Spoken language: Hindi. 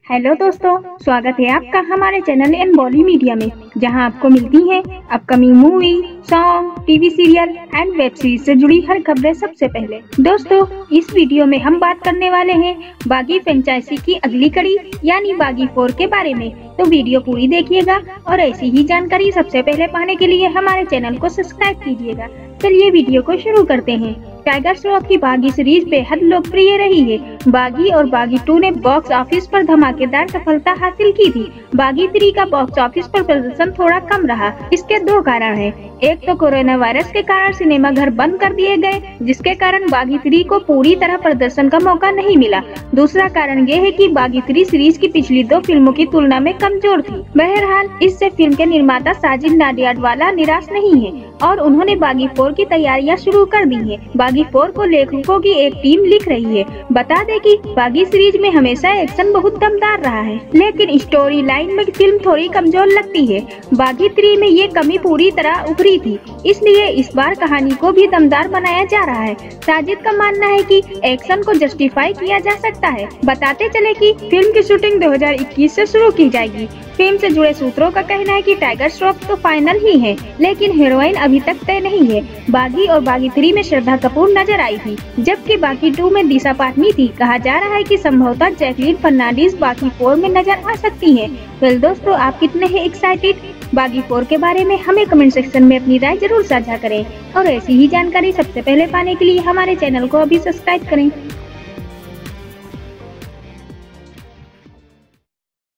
हेलो दोस्तों, स्वागत है आपका हमारे चैनल एन बॉली मीडिया में, जहां आपको मिलती हैं upcoming movie, song, TV serial and web series से जुड़ी हर खबरें सबसे पहले। दोस्तों, इस वीडियो में हम बात करने वाले हैं बागी फ्रेंचाइजी की अगली कड़ी यानी बागी 4 के बारे में। तो वीडियो पूरी देखिएगा और ऐसी ही जानकारी सबसे पहले पाने के लिए हमारे चैनल को सब्सक्राइब कीजिएगा। चलिए वीडियो को शुरू करते हैं। टाइगर श्रॉफ की बागी सीरीज बेहद लोकप्रिय रही है। बागी और बागी 2 ने बॉक्स ऑफिस पर धमाकेदार सफलता हासिल की थी। बागी 3 का बॉक्स ऑफिस पर प्रदर्शन थोड़ा कम रहा। इसके दो कारण हैं। एक तो कोरोना वायरस के कारण सिनेमा घर बंद कर दिए गए, जिसके कारण बागी 3 को पूरी तरह प्रदर्शन का मौका नहीं मिला। दूसरा कारण ये है कि बागी 3 सीरीज की पिछली दो फिल्मों की तुलना में कमजोर थी। बहरहाल, इससे फिल्म के निर्माता साजिद नाडियाडवाला निराश नहीं है और उन्होंने बागी 4 की तैयारियां शुरू कर दी है। बागी 4 को लेखकों की एक टीम लिख रही है। बता दें कि बागी सीरीज में हमेशा एक्शन बहुत दमदार रहा है, लेकिन स्टोरी लाइन में फिल्म थोड़ी कमजोर लगती है। बागी 3 में ये कमी पूरी तरह उभरी थी, इसलिए इस बार कहानी को भी दमदार बनाया जा रहा है। साजिद का मानना है कि एक्शन को जस्टिफाई किया जा सकता है। बताते चले कि फिल्म की शूटिंग 2021 से शुरू की जाएगी। फिल्म से जुड़े सूत्रों का कहना है कि टाइगर श्रॉफ तो फाइनल ही है, लेकिन हीरोइन अभी तक तय नहीं है। बागी और बागी 3 में श्रद्धा कपूर नजर आई थी, जबकि बागी 2 में दिशा पाटनी थी। कहा जा रहा है कि संभवतः जैकलीन फर्नांडीज बागी 4 में नजर आ सकती है। वेल दोस्तों, आप कितने हैं एक्साइटेड बागी 4 के बारे में? हमें कमेंट सेक्शन में अपनी राय जरूर साझा करें और ऐसी ही जानकारी सबसे पहले पाने के लिए हमारे चैनल को अभी सब्सक्राइब करें।